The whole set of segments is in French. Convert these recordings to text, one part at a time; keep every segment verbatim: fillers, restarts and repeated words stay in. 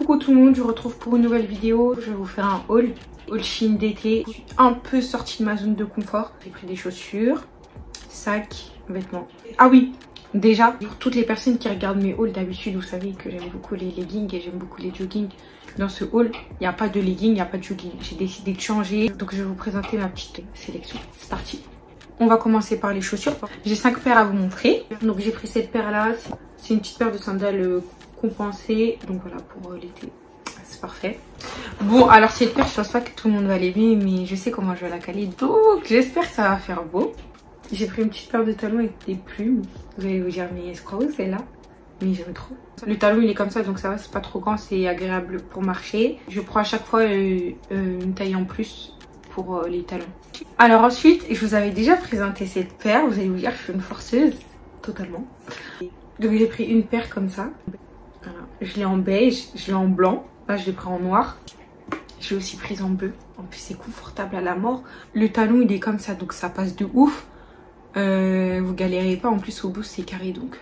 Coucou tout le monde, je vous retrouve pour une nouvelle vidéo. Je vais vous faire un haul, haul Shein d'été. Je suis un peu sortie de ma zone de confort. J'ai pris des chaussures, sacs, vêtements. Ah oui, déjà, pour toutes les personnes qui regardent mes hauls d'habitude, vous savez que j'aime beaucoup les leggings et j'aime beaucoup les joggings. Dans ce haul, il n'y a pas de leggings, il n'y a pas de jogging. J'ai décidé de changer, donc je vais vous présenter ma petite sélection. C'est parti. On va commencer par les chaussures. J'ai cinq paires à vous montrer. Donc j'ai pris cette paire là. C'est une petite paire de sandales compensées. Donc voilà, pour l'été. C'est parfait. Bon, alors cette paire, je pense pas que tout le monde va l'aimer, mais je sais comment je vais la caler. Donc j'espère que ça va faire beau. J'ai pris une petite paire de talons avec des plumes. Vous allez vous dire, mais est-ce que celle-là? Mais j'aime trop. Le talon il est comme ça, donc ça va, c'est pas trop grand, c'est agréable pour marcher. Je prends à chaque fois euh, euh, une taille en plus pour euh, les talons. Alors ensuite, je vous avais déjà présenté cette paire. Vous allez vous dire que je suis une forceuse, totalement. Donc j'ai pris une paire comme ça. Voilà. Je l'ai en beige, je l'ai en blanc. Là je l'ai pris en noir. Je l'ai aussi prise en bleu. En plus c'est confortable à la mort. Le talon il est comme ça, donc ça passe de ouf. Euh, vous galérez pas, en plus au bout c'est carré, donc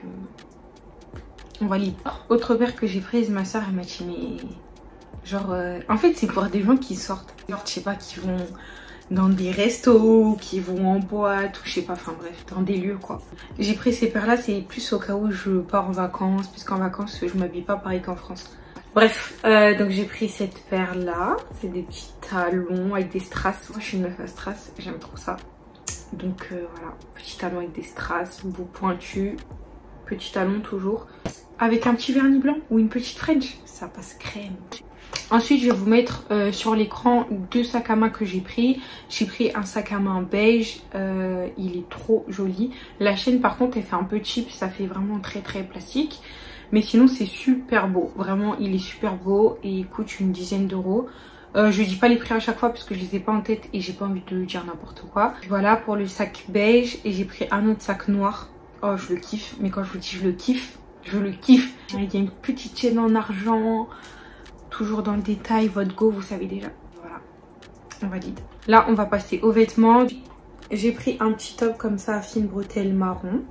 euh, on valide. Autre paire que j'ai prise, ma soeur elle m'a dit mais genre euh, en fait c'est pour des gens qui sortent, genre je sais pas, qui vont dans des restos, qui vont en boîte ou je sais pas, enfin bref, dans des lieux quoi. J'ai pris ces paires là, c'est plus au cas où je pars en vacances, puisqu'en vacances je m'habille pas pareil qu'en France. Bref, euh, donc j'ai pris cette paire là, c'est des petits talons avec des strass. Moi je suis une meuf à strass, j'aime trop ça. Donc euh, voilà, petit talon avec des strass, bout pointu, petit talon toujours, avec un petit vernis blanc ou une petite French, ça passe crème. Ensuite je vais vous mettre euh, sur l'écran deux sacs à main que j'ai pris. J'ai pris un sac à main beige, euh, il est trop joli. La chaîne par contre elle fait un peu cheap, ça fait vraiment très très plastique. Mais sinon c'est super beau, vraiment il est super beau et il coûte une dizaine d'euros. Euh, je dis pas les prix à chaque fois parce que je les ai pas en tête et j'ai pas envie de dire n'importe quoi. Voilà pour le sac beige, et j'ai pris un autre sac noir. Oh je le kiffe, mais quand je vous dis je le kiffe, je le kiffe. Il y a une petite chaîne en argent, toujours dans le détail, votre go vous savez déjà. Voilà, on valide. Là on va passer aux vêtements. J'ai pris un petit top comme ça à fine bretelle marron.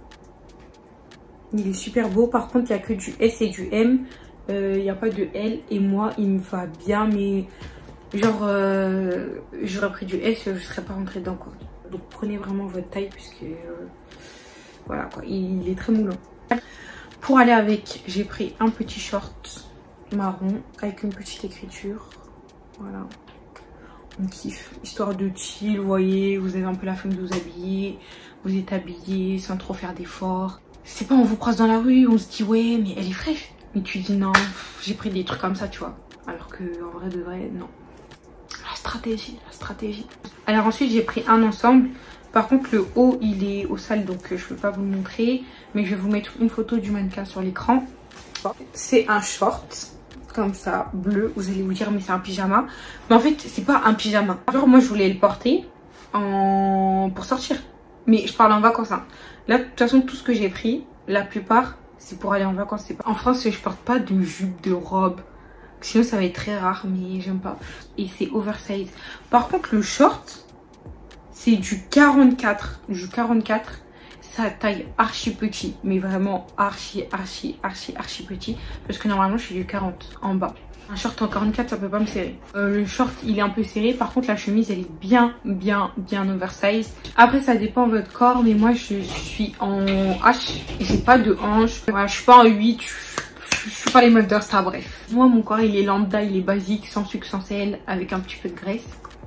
Il est super beau, par contre il n'y a que du S et du M. Il euh, n'y a pas de L et moi il me va bien, mais genre euh, j'aurais pris du S, je ne serais pas rentrée dedans quoi. Donc prenez vraiment votre taille puisque euh, voilà quoi, il, il est très moulant. Pour aller avec, j'ai pris un petit short marron avec une petite écriture. Voilà, on kiffe, histoire de chill, vous voyez, vous avez un peu la flemme de vous habiller, vous êtes habillé sans trop faire d'efforts. C'est pas on vous croise dans la rue, on se dit ouais mais elle est fraîche, mais tu dis non, j'ai pris des trucs comme ça tu vois, alors que en vrai de vrai non. La stratégie, la stratégie. Alors ensuite j'ai pris un ensemble. Par contre le haut il est au sale, donc je peux pas vous le montrer, mais je vais vous mettre une photo du mannequin sur l'écran. C'est un short comme ça bleu, vous allez vous dire mais c'est un pyjama, mais en fait c'est pas un pyjama. Genre moi je voulais le porter en... pour sortir, mais je parle en vacances hein. Là de toute façon tout ce que j'ai pris, la plupart c'est pour aller en vacances. Pas... En France je porte pas de jupe, de robe, sinon ça va être très rare, mais j'aime pas. Et c'est oversize. Par contre le short c'est du quarante-quatre, du quarante-quatre, ça taille archi petit, mais vraiment archi archi archi archi petit, parce que normalement je suis du quarante en bas. Un short en quarante-quatre ça peut pas me serrer. Euh, le short il est un peu serré, par contre la chemise elle est bien bien bien oversize. Après ça dépend de votre corps, mais moi je suis en H et j'ai pas de hanche. Voilà, je suis pas en huit, je suis pas les meufs d'Insta, bref. Moi mon corps il est lambda, il est basique, sans sucre, sans sel, avec un petit peu de graisse.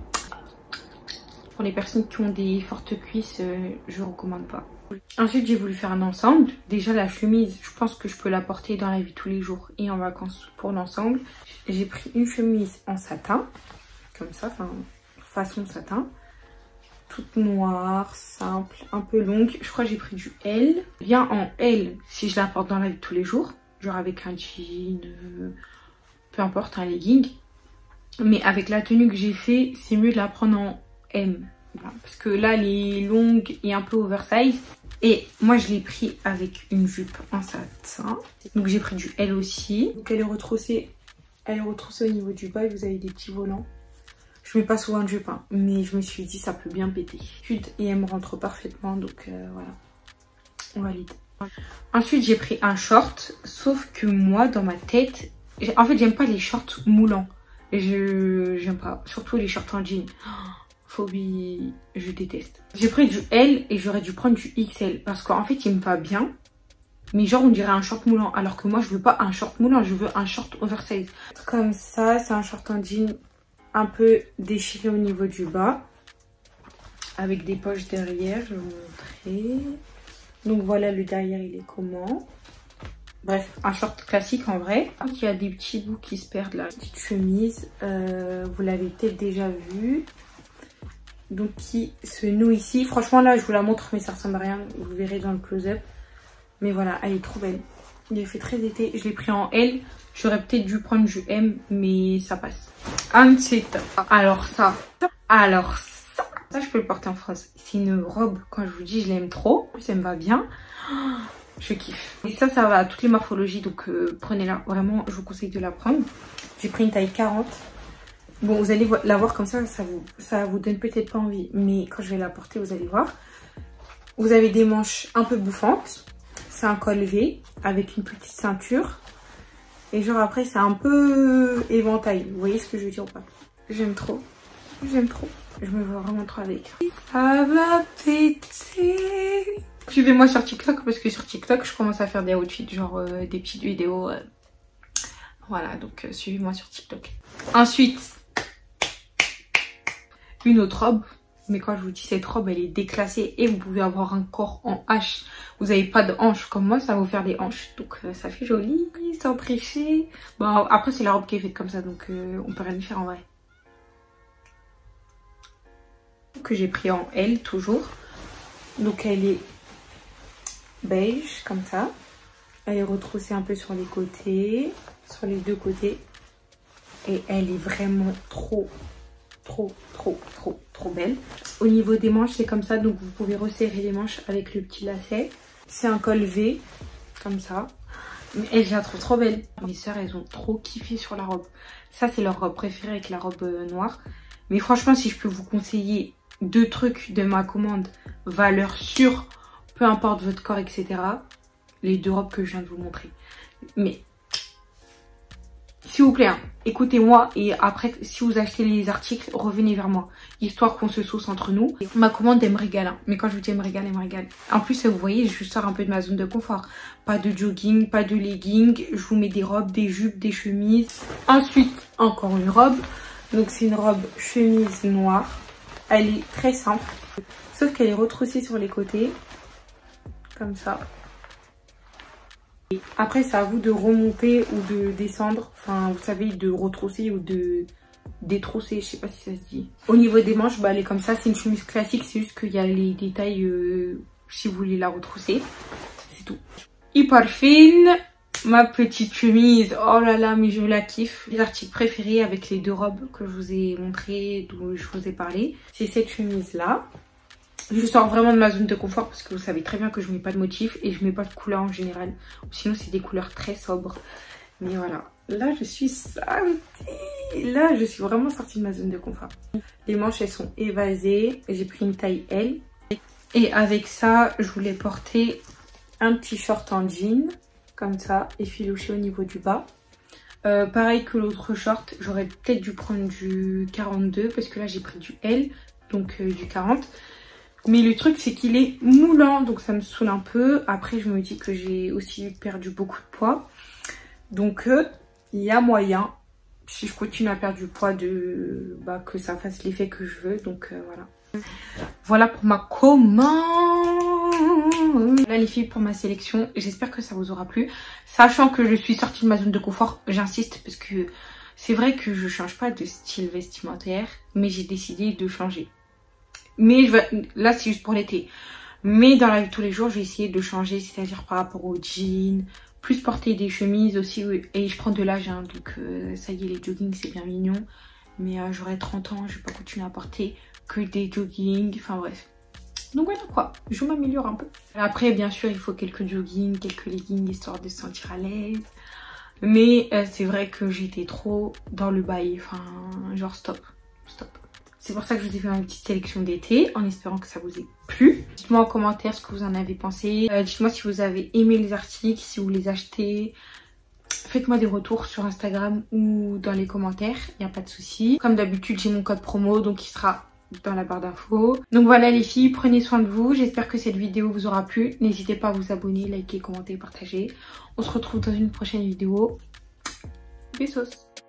Pour les personnes qui ont des fortes cuisses, euh, je recommande pas. Ensuite j'ai voulu faire un ensemble. Déjà la chemise, je pense que je peux la porter dans la vie tous les jours et en vacances pour l'ensemble. J'ai pris une chemise en satin, comme ça, enfin façon satin, toute noire, simple, un peu longue. Je crois que j'ai pris du L. Bien en L si je la porte dans la vie de tous les jours, genre avec un jean, euh, peu importe, un legging. Mais avec la tenue que j'ai fait, c'est mieux de la prendre en M. Voilà, parce que là elle est longue et un peu oversize, et moi je l'ai pris avec une jupe en satin, donc j'ai pris du L aussi. Donc elle est retroussée, elle est retroussée au niveau du bas et vous avez des petits volants. Je mets pas souvent de jupe hein, mais je me suis dit ça peut bien péter et elle me rentre parfaitement, donc euh, voilà, on valide. Ensuite j'ai pris un short, sauf que moi dans ma tête En fait, j'aime pas les shorts moulants. Je j'aime pas. Surtout les shorts en jean. Phobie, je déteste. J'ai pris du L et j'aurais dû prendre du X L. Parce qu'en fait, il me va bien. Mais genre, on dirait un short moulant. Alors que moi, je veux pas un short moulant. Je veux un short oversize. Comme ça, c'est un short en jean un peu déchiré au niveau du bas. Avec des poches derrière. Je vais vous montrer. Donc voilà, le derrière, il est comment? Bref, un short classique en vrai. Il y a des petits bouts qui se perdent là. Petite chemise, euh, vous l'avez peut-être déjà vu. Donc qui se noue ici. Franchement là, je vous la montre mais ça ressemble à rien. Vous verrez dans le close-up. Mais voilà, elle est trop belle. Il est fait très été. Je l'ai pris en L. J'aurais peut-être dû prendre du M, mais ça passe. Ensuite, alors ça, alors ça. Ça, je peux le porter en France. C'est une robe, quand je vous dis, je l'aime trop. En plus, elle me va bien. Je kiffe. Et ça, ça va à toutes les morphologies, donc euh, prenez-la. Vraiment, je vous conseille de la prendre. J'ai pris une taille quarante. Bon, vous allez la voir comme ça, ça vous, ça vous donne peut-être pas envie. Mais quand je vais la porter, vous allez voir. Vous avez des manches un peu bouffantes. C'est un col V avec une petite ceinture. Et genre après, c'est un peu éventail. Vous voyez ce que je veux dire ou pas? J'aime trop. J'aime trop. Je me vois vraiment trop avec. Ça va péter. Suivez-moi sur TikTok parce que sur TikTok, je commence à faire des outfits, genre euh, des petites vidéos. Euh. Voilà, donc euh, suivez-moi sur TikTok. Ensuite, une autre robe. Mais quand je vous dis cette robe, elle est déclassée et vous pouvez avoir un corps en H. Vous n'avez pas de hanches comme moi, ça va vous faire des hanches. Donc euh, ça fait joli, sans tricher. Bon, après c'est la robe qui est faite comme ça, donc euh, on peut rien y faire en vrai. Que j'ai pris en L toujours. Donc elle est beige comme ça. Elle est retroussée un peu sur les côtés, sur les deux côtés. Et elle est vraiment trop, trop, trop, trop, trop belle. Au niveau des manches, c'est comme ça. Donc vous pouvez resserrer les manches avec le petit lacet. C'est un col V, comme ça. Mais je la trouve trop belle. Mes soeurs, elles ont trop kiffé sur la robe. Ça, c'est leur robe préférée avec la robe euh, noire. Mais franchement, si je peux vous conseiller deux trucs de ma commande, valeur sûre, peu importe votre corps, et cetera. Les deux robes que je viens de vous montrer. Mais, s'il vous plaît, hein, écoutez-moi et après, si vous achetez les articles, revenez vers moi. Histoire qu'on se sauce entre nous. Ma commande, elle me régale. Hein. Mais quand je vous dis elle me régale, elle me régale. En plus, vous voyez, je sors un peu de ma zone de confort. Pas de jogging, pas de legging. Je vous mets des robes, des jupes, des chemises. Ensuite, encore une robe. Donc, c'est une robe chemise noire. Elle est très simple. Sauf qu'elle est retroussée sur les côtés. Comme ça. Après, c'est à vous de remonter ou de descendre. Enfin, vous savez, de retrousser ou de détrousser. Je sais pas si ça se dit. Au niveau des manches, bah, elle est comme ça. C'est une chemise classique. C'est juste qu'il y a les détails euh, si vous voulez la retrousser. C'est tout. Hyper fine. Ma petite chemise. Oh là là, mais je la kiffe. Les articles préférés avec les deux robes que je vous ai montrées, dont je vous ai parlé. C'est cette chemise-là. Je sors vraiment de ma zone de confort parce que vous savez très bien que je mets pas de motif et je mets pas de couleur en général. Sinon, c'est des couleurs très sobres. Mais voilà, là, je suis sortie. Là, je suis vraiment sortie de ma zone de confort. Les manches, elles sont évasées. J'ai pris une taille L. Et avec ça, je voulais porter un petit short en jean, comme ça, effiloché au niveau du bas. Euh, pareil que l'autre short, j'aurais peut-être dû prendre du quarante-deux parce que là, j'ai pris du L, donc euh, du quarante. Mais le truc, c'est qu'il est moulant, donc ça me saoule un peu. Après, je me dis que j'ai aussi perdu beaucoup de poids. Donc, euh, il y a moyen, si je continue à perdre du poids, de bah, que ça fasse l'effet que je veux. Donc, euh, voilà. Voilà pour ma commande. Là, les filles, pour ma sélection, j'espère que ça vous aura plu. Sachant que je suis sortie de ma zone de confort, j'insiste, parce que c'est vrai que je change pas de style vestimentaire, mais j'ai décidé de changer. Mais je vais... là, c'est juste pour l'été. Mais dans la vie de tous les jours, je vais essayer de changer, c'est-à-dire par rapport aux jeans, plus porter des chemises aussi. Et je prends de l'âge, hein, donc euh, ça y est, les joggings, c'est bien mignon. Mais euh, j'aurai trente ans, je vais pas continuer à porter que des joggings, enfin bref. Donc voilà quoi, je m'améliore un peu. Après, bien sûr, il faut quelques joggings, quelques leggings, histoire de se sentir à l'aise. Mais euh, c'est vrai que j'étais trop dans le bail, enfin, genre stop, stop. C'est pour ça que je vous ai fait ma petite sélection d'été, en espérant que ça vous ait plu. Dites-moi en commentaire ce que vous en avez pensé. Euh, Dites-moi si vous avez aimé les articles, si vous les achetez. faites-moi des retours sur Instagram ou dans les commentaires, il n'y a pas de souci. Comme d'habitude, j'ai mon code promo, donc il sera dans la barre d'infos. Donc voilà les filles, prenez soin de vous. J'espère que cette vidéo vous aura plu. N'hésitez pas à vous abonner, liker, commenter, partager. On se retrouve dans une prochaine vidéo. Bisous.